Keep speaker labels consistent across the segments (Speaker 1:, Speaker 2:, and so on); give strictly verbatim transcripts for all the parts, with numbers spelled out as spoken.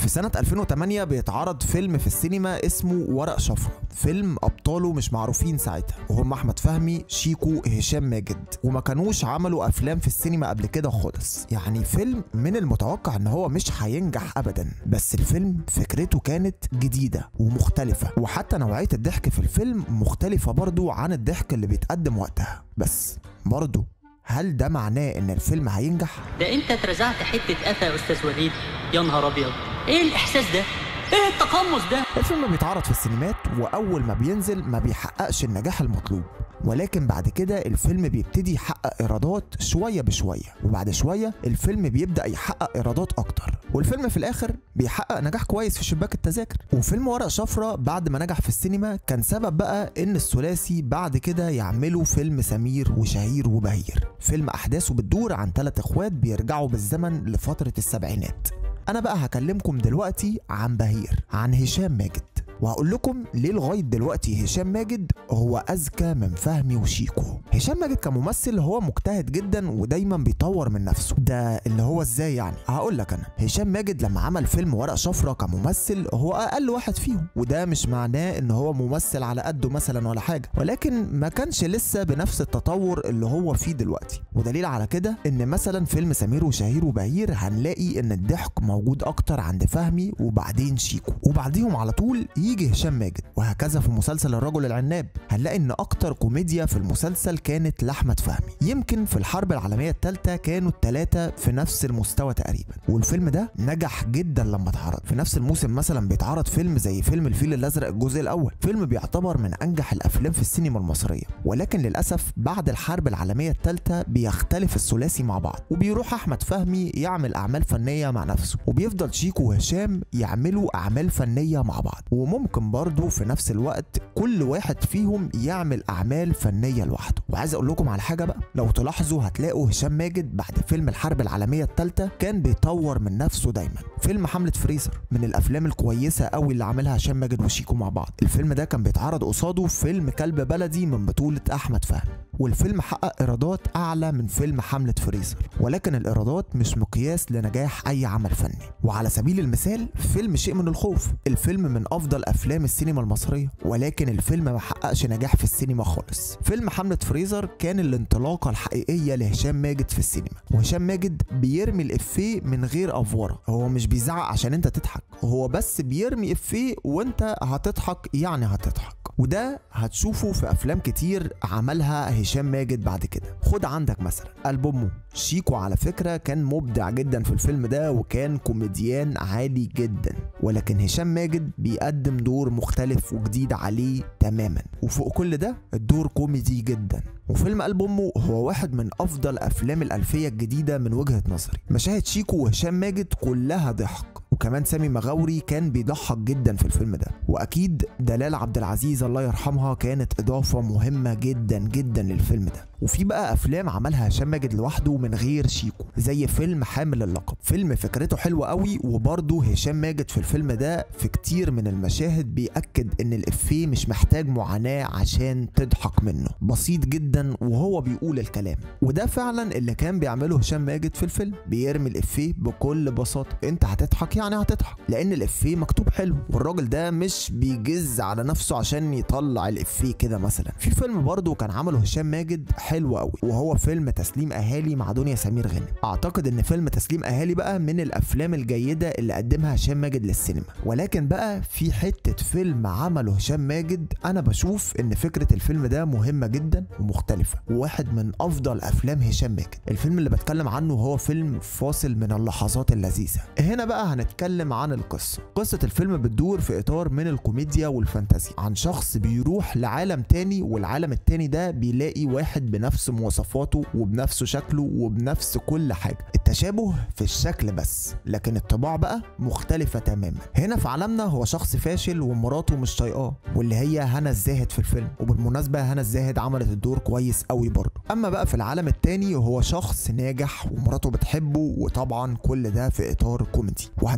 Speaker 1: في سنة ألفين وتمانية بيتعرض فيلم في السينما اسمه ورق شفرة، فيلم أبطاله مش معروفين ساعتها وهم أحمد فهمي، شيكو، هشام ماجد، وما كانوش عملوا أفلام في السينما قبل كده خالص. يعني فيلم من المتوقع إن هو مش هينجح أبدا، بس الفيلم فكرته كانت جديدة ومختلفة، وحتى نوعية الضحك في الفيلم مختلفة برضو عن الضحك اللي بيتقدم وقتها. بس برضو هل ده معناه ان الفيلم هينجح؟
Speaker 2: ده انت اترزعت حته قفا يا استاذ وليد، يا نهار ابيض، ايه الاحساس ده؟ ايه التقمص ده؟
Speaker 1: الفيلم بيتعرض في السينمات واول ما بينزل ما بيحققش النجاح المطلوب، ولكن بعد كده الفيلم بيبتدي يحقق ايرادات شويه بشويه، وبعد شويه الفيلم بيبدا يحقق ايرادات اكتر، والفيلم في الاخر بيحقق نجاح كويس في شباك التذاكر. وفيلم ورق شفرة بعد ما نجح في السينما كان سبب بقى ان الثلاثي بعد كده يعملوا فيلم سمير وشهير وبهير، فيلم احداثه بتدور عن ثلاث اخوات بيرجعوا بالزمن لفتره السبعينات. انا بقى هكلمكم دلوقتي عن بهير، عن هشام ماجد، وهقول لكم ليه لغايه دلوقتي هشام ماجد هو اذكى من فهمي وشيكو. هشام ماجد كممثل هو مجتهد جدا ودايما بيطور من نفسه. ده اللي هو ازاي يعني؟ هقول لك انا، هشام ماجد لما عمل فيلم ورق شفرة كممثل هو اقل واحد فيهم، وده مش معناه ان هو ممثل على قده مثلا ولا حاجه، ولكن ما كانش لسه بنفس التطور اللي هو فيه دلوقتي. ودليل على كده ان مثلا فيلم سمير وشهير وبهير هنلاقي ان الضحك موجود اكتر عند فهمي وبعدين شيكو، وبعديهم على طول يجي هشام ماجد. وهكذا في مسلسل الرجل العناب هنلاقي ان اكتر كوميديا في المسلسل كانت لاحمد فهمي. يمكن في الحرب العالميه الثالثه كانوا الثلاثه في نفس المستوى تقريبا، والفيلم ده نجح جدا لما اتعرض. في نفس الموسم مثلا بيتعرض فيلم زي فيلم الفيل الازرق الجزء الاول، فيلم بيعتبر من انجح الافلام في السينما المصريه، ولكن للاسف بعد الحرب العالميه الثالثه بيختلف الثلاثي مع بعض، وبيروح احمد فهمي يعمل اعمال فنيه مع نفسه، وبيفضل شيكو وهشام يعملوا اعمال فنيه مع بعض، وممكن برضه في نفس الوقت كل واحد فيهم يعمل اعمال فنيه لوحده. وعايز اقول لكم على حاجه بقى، لو تلاحظوا هتلاقوا هشام ماجد بعد فيلم الحرب العالميه الثالثه كان بيطور من نفسه دايما. فيلم حمله فريزر من الافلام الكويسه قوي اللي عملها هشام ماجد وشيكو مع بعض. الفيلم ده كان بيتعرض قصاده فيلم كلب بلدي من بطوله احمد فهمي، والفيلم حقق ايرادات اعلى من فيلم حمله فريزر، ولكن الايرادات مش مقياس لنجاح اي عمل فني. وعلى سبيل المثال فيلم شيء من الخوف، الفيلم من افضل افلام السينما المصريه، ولكن الفيلم ما حققش نجاح في السينما خالص. فيلم حمله فريزر كان الانطلاقه الحقيقيه لهشام ماجد في السينما، وهشام ماجد بيرمي الافيه من غير افوره، هو مش بيزعق عشان انت تضحك، هو بس بيرمي افيه وانت هتضحك، يعني هتضحك. وده هتشوفه في افلام كتير عملها هشام ماجد بعد كده. خد عندك مثلا ألبومه، شيكو على فكره كان مبدع جدا في الفيلم ده وكان كوميديان عالي جدا، ولكن هشام ماجد بيقدم دور مختلف وجديد عليه تماما، وفوق كل ده الدور كوميدي جدا. وفيلم ألبومه هو واحد من افضل افلام الالفيه الجديده من وجهه نظري. مشاهد شيكو وهشام ماجد كلها ضحك، وكمان سامي مغاوري كان بيضحك جدا في الفيلم ده، واكيد دلال عبد العزيز الله يرحمها كانت اضافه مهمه جدا جدا للفيلم ده. وفي بقى افلام عملها هشام ماجد لوحده من غير شيكو، زي فيلم حامل اللقب، فيلم فكرته حلوه قوي، وبرضه هشام ماجد في الفيلم ده في كتير من المشاهد بيأكد ان الافيه مش محتاج معاناه عشان تضحك منه، بسيط جدا وهو بيقول الكلام. وده فعلا اللي كان بيعمله هشام ماجد في الفيلم، بيرمي الافيه بكل بساطه، انت هتضحك يعني هتضحك، لان الافيه مكتوب حلو، والراجل ده مش بيجز على نفسه عشان يطلع الافيه كده. مثلا في فيلم برضه كان عمله هشام ماجد حلو قوي، وهو فيلم تسليم اهالي مع دنيا سمير غانم. اعتقد ان فيلم تسليم اهالي بقى من الافلام الجيده اللي قدمها هشام ماجد للسينما. ولكن بقى في حته فيلم عمله هشام ماجد انا بشوف ان فكره الفيلم ده مهمه جدا ومختلفه، وواحد من افضل افلام هشام ماجد. الفيلم اللي بتكلم عنه هو فيلم فاصل من اللحظات اللذيذه. هنا بقى هنتكلم عن القصه. قصه الفيلم بتدور في اطار من الكوميديا والفانتازيا، عن شخص بيروح لعالم تاني، والعالم التاني ده بيلاقي واحد بنفس مواصفاته وبنفس شكله وبنفس كل حاجه، التشابه في الشكل بس، لكن الطباع بقى مختلفه تماما. هنا في عالمنا هو شخص فاشل ومراته مش طايقاه، واللي هي هنا الزاهد في الفيلم، وبالمناسبه هنا الزاهد عملت الدور كويس قوي برضه. اما بقى في العالم التاني هو شخص ناجح ومراته بتحبه، وطبعا كل ده في اطار كوميدي. وهنشوف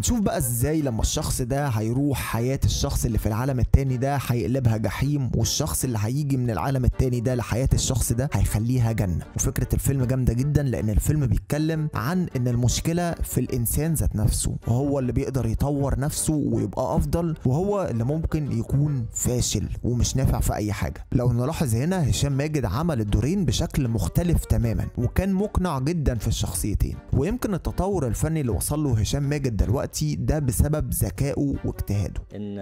Speaker 1: وهنشوف بقى ازاي لما الشخص ده هيروح حياة الشخص اللي في العالم التاني ده هيقلبها جحيم، والشخص اللي هيجي من العالم التاني ده لحياة الشخص ده هيخليها جنة. وفكرة الفيلم جامدة جدا لان الفيلم بيتكلم عن ان المشكلة في الانسان ذات نفسه، وهو اللي بيقدر يطور نفسه ويبقى افضل، وهو اللي ممكن يكون فاشل ومش نافع في اي حاجة. لو نلاحظ هنا هشام ماجد عمل الدورين بشكل مختلف تماما، وكان مقنع جدا في الشخصيتين. ويمكن التطور الفني اللي وصل له هشام ماجد دلوقتي ده بسبب ذكائه واجتهاده.
Speaker 3: ان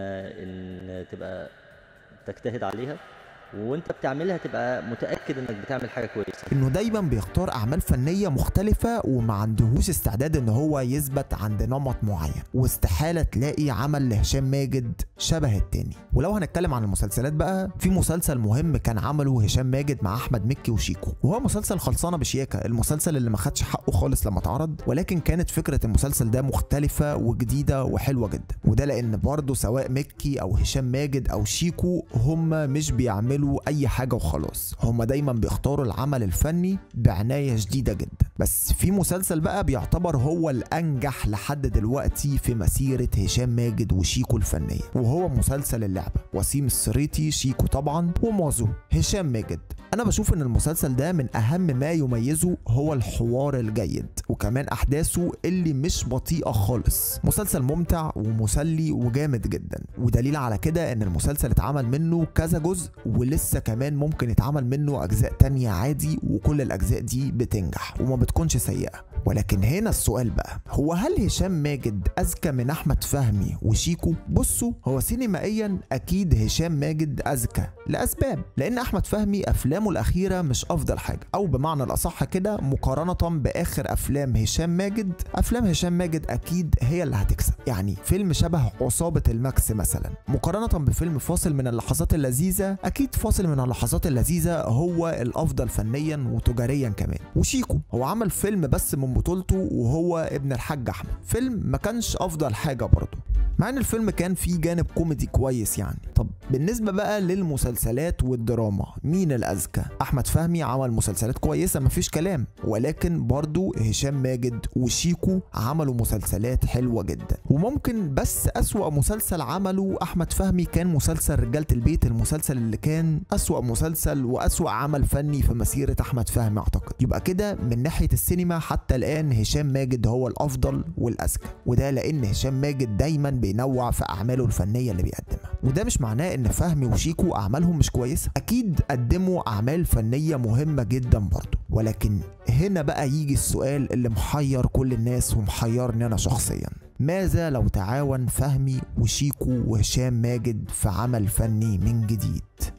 Speaker 3: ان تبقى تجتهد عليها وانت بتعملها تبقى متاكد انك بتعمل حاجه كويسه.
Speaker 1: انه دايما بيختار اعمال فنيه مختلفه وما عندهوش استعداد ان هو يثبت عند نمط معين، واستحاله تلاقي عمل لهشام ماجد شبه التاني. ولو هنتكلم عن المسلسلات بقى، في مسلسل مهم كان عمله هشام ماجد مع احمد مكي وشيكو، وهو مسلسل خلصانه بشياكه، المسلسل اللي ما خدش حقه خالص لما اتعرض، ولكن كانت فكره المسلسل ده مختلفه وجديده وحلوه جدا. وده لان برضه سواء مكي او هشام ماجد او شيكو هم مش بيعملوا اي حاجه وخلاص، هم دايما بيختاروا العمل الفني بعنايه شديده جدا. بس في مسلسل بقى بيعتبر هو الانجح لحد دلوقتي في مسيره هشام ماجد وشيكو الفنيه، وهو مسلسل اللعبه. وسيم السريتي شيكو طبعا، ومازو هشام ماجد. انا بشوف ان المسلسل ده من اهم ما يميزه هو الحوار الجيد، وكمان احداثه اللي مش بطيئه خالص. مسلسل ممتع ومسلي وجامد جدا، ودليل على كده ان المسلسل اتعمل منه كذا جزء، ولسه كمان ممكن يتعمل منه اجزاء تانية عادي، وكل الاجزاء دي بتنجح وما بتكونش سيئه. ولكن هنا السؤال بقى، هو هل هشام ماجد اذكى من احمد فهمي وشيكو؟ بصوا، هو سينمائيا اكيد هشام ماجد اذكى لاسباب، لان احمد فهمي افلامه الاخيره مش افضل حاجه، او بمعنى الاصح كده مقارنه باخر افلام هشام ماجد، افلام هشام ماجد اكيد هي اللي هتكسب. يعني فيلم شبه عصابه الماكس مثلا مقارنه بفيلم فاصل من اللحظات اللذيذه، اكيد فاصل من اللحظات اللذيذه هو الافضل فنيا وتجاريا كمان. وشيكو هو عمل فيلم بس من بطولته وهو ابن الحاج احمد، فيلم ما كانش افضل حاجه برضه، مع ان الفيلم كان فيه جانب كوميدي كويس يعني. طب بالنسبه بقى للمسلسلات والدراما، مين الاذكى؟ احمد فهمي عمل مسلسلات كويسه مفيش كلام، ولكن برضو هشام ماجد وشيكو عملوا مسلسلات حلوه جدا. وممكن بس اسوأ مسلسل عمله احمد فهمي كان مسلسل رجاله البيت، المسلسل اللي كان اسوأ مسلسل واسوأ عمل فني في مسيره احمد فهمي اعتقد. يبقى كده من ناحيه السينما حتى الان هشام ماجد هو الافضل والاذكى، وده لان هشام ماجد دايما بينوع في اعماله الفنيه اللي بيقدمها. وده مش معناه ان فهمي وشيكو اعمالهم مش كويسه، اكيد قدموا اعمال فنيه مهمه جدا برضه. ولكن هنا بقى يجي السؤال اللي محير كل الناس ومحيرني انا شخصيا، ماذا لو تعاون فهمي وشيكو وهشام ماجد في عمل فني من جديد؟